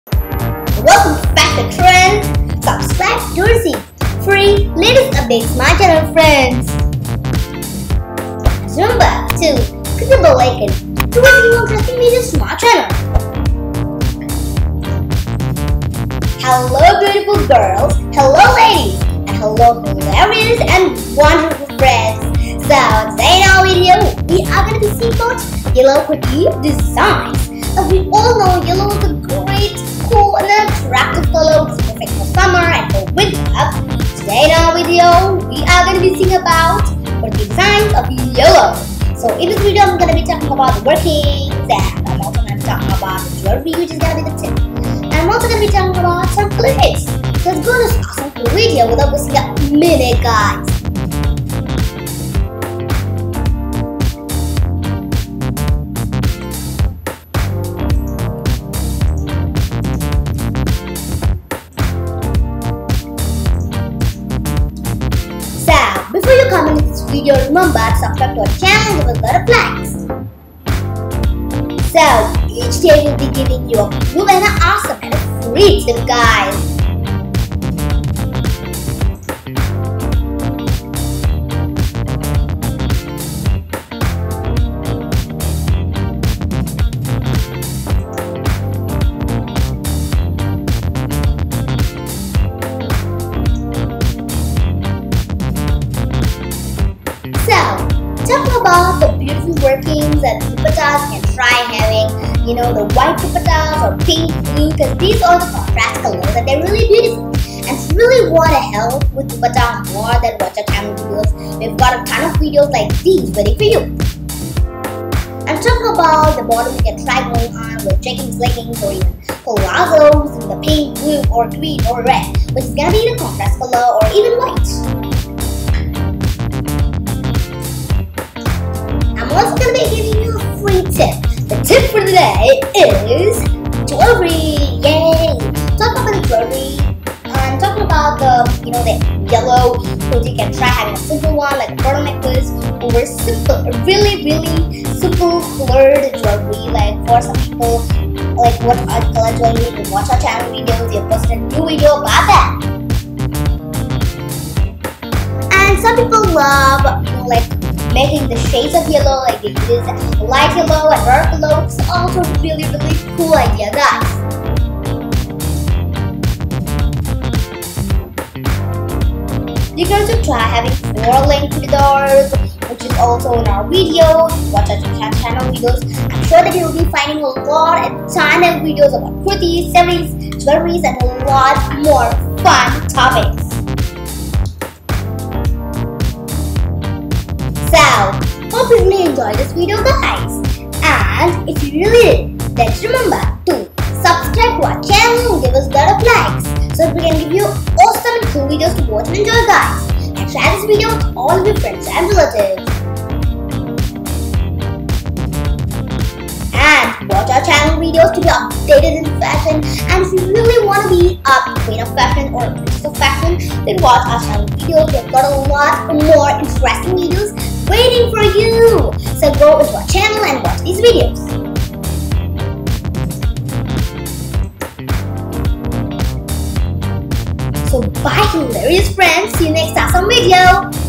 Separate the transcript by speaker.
Speaker 1: Welcome back to Trend. Subscribe to receive free latest updates my channel, friends. Remember to click the bell icon to receive more interesting videos to my channel. Hello beautiful girls, hello ladies, and hello hilarious and wonderful friends. So today in our video, we are going to be seeing about yellow Kurti Designs. As we all know, yellow is a great, cool and attractive color. It's perfect for summer and for winter. Today in our video, we are going to be seeing about Kurti Designs of yellow. So in this video, I'm going to be talking about the workings, and I'm also going to be talking about the jewelry, which is going to be the tip. And I'm also going to be talking about some color hits. So let's go to this awesome cool video without wasting a minute, guys. Before you comment in this video, remember to subscribe to our channel and give us a lot of likes. So, each day we'll be giving you a cool and an awesome and a free tip, guys. Talk about the beautiful workings that dupattas can try having, you know, the white dupattas or pink, blue, because these are the contrast colors and they're really beautiful. And if you really want to help with dupatta more than watch our channel videos, we've got a ton of videos like these ready for you. And talk about the bottom you can try going on with jeggings, leggings, or even palazzos in the pink, blue, or green, or red, which is gonna be the contrast color or even white. I'm also going to be giving you a free tip. The tip for today is jewelry. Yay! Talk about the jewelry. I'm talking about the, you know, the yellow, so you can try having a simple one like a pearl necklace, or simple, really simple colored jewelry. Like for some people, like what color jewelry, you can watch our channel videos. We have posted a new video about that. And some people love, you know, like making the shades of yellow, like they use light yellow and dark yellow. It's also really cool idea, guys. You can also try having 4 length corridors, which is also in our video. Watch our channel videos. I'm sure that you will be finding a lot and ton of videos about kurtis, saris, jewelries, and a lot more fun topics. So, hope you really enjoyed this video, guys. And if you really did, then remember to subscribe to our channel and give us a lot of likes so that we can give you awesome and cool videos to watch and enjoy, guys. And share this video with all of your friends and relatives. And watch our channel videos to be updated in fashion. And if you really want to be a queen of fashion or a princess of fashion, then watch our channel videos. We've got a lot more interesting videos waiting for you. So go into our channel and watch these videos. So bye hilarious friends. See you next awesome video.